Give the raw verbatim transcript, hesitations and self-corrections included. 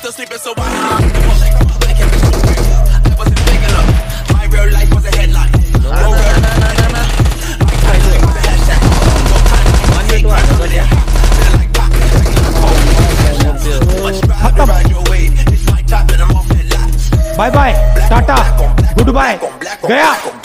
still sleeping, so I wasn't big enough. My real life was a headline. No real life was a hashtag. No time to take my money. Feel like pop. Much rather ride your wave. It's my top and I'm off it live. Bye bye, Tata, goodbye, Gaya.